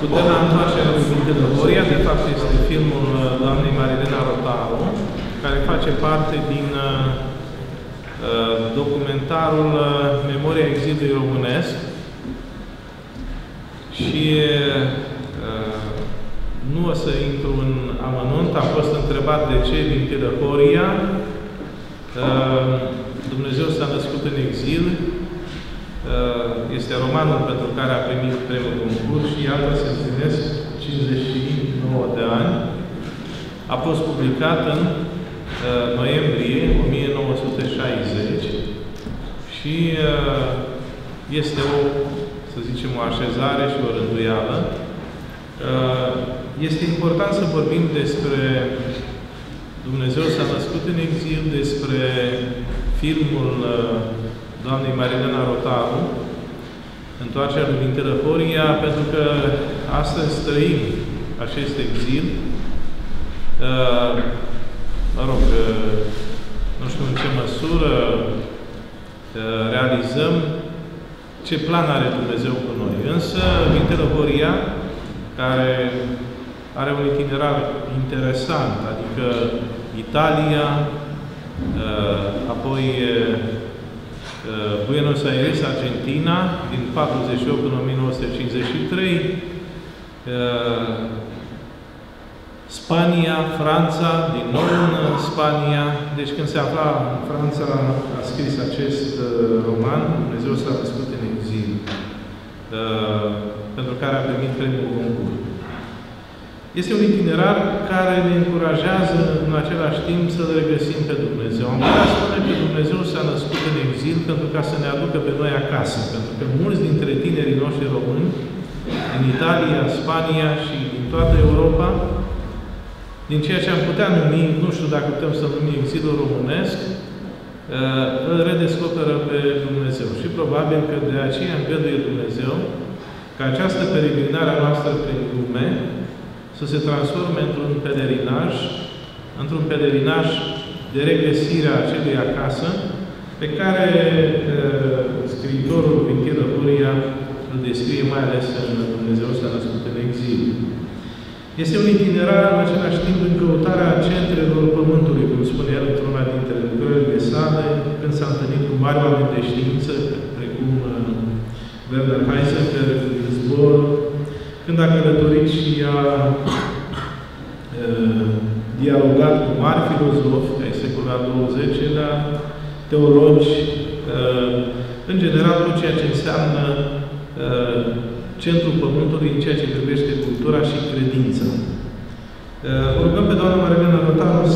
Puterea întoarcerea lui Vintilă Horia, de fapt, este filmul doamnei Marilena Rotaru, care face parte din documentarul Memoria exilului românesc. Și nu o să intru în amănunt, am fost întrebat de ce Vintilă Horia. Dumnezeu s-a născut în exil. Este romanul pentru care a primit premiul Goncourt și iată se împlinesc 59 de ani. A fost publicat în noiembrie 1960 și este o, să zicem, o așezare și o rânduială. Este important să vorbim despre Dumnezeu s-a născut în exil, despre filmul doamnei Marilena Rotaru, Întoarcerea lui Vintilă Horia, pentru că astăzi trăim acest exil. Mă rog, nu știu în ce măsură realizăm ce plan are Dumnezeu cu noi. Însă Vintilă Horia, care are un itinerar interesant, adică Italia, apoi Buenos Aires, Argentina, din 48 până 1953, Spania, Franța, din nou în Spania. Deci când se afla în Franța, a scris acest roman, Dumnezeu s-a născut în exil, pentru care a primit premiul Goncourt. Este un itinerar care ne încurajează în același timp să-L regăsim pe Dumnezeu. Am putea spune că Dumnezeu s-a născut în exil pentru ca să ne aducă pe noi acasă. Pentru că mulți dintre tinerii noștri români, din Italia, Spania și din toată Europa, din ceea ce am putea numi, nu știu dacă putem să numim exilul românesc, îl redescoperă pe Dumnezeu. Și probabil că de aceea îngăduie Dumnezeu ca această peregrinare a noastră prin lume să se transforme într-un pelerinaj de regăsire a acelui acasă, pe care scriitorul Vintilă Horia îl descrie mai ales în Dumnezeu s-a născut în exil. Este un itinerar în același timp în căutarea centrelor Pământului, cum spune el într-una dintre lucrările sale, când s-a întâlnit cu mari oameni de știință, precum Werner Heisenberg, Niels Bohr, când a călătorit și a dialogat cu mari filozofi ai secolului al XX-lea, teologi, în general tot ceea ce înseamnă centrul Pământului în ceea ce privește cultura și credința. Rugăm pe doamna Marilena Rotaru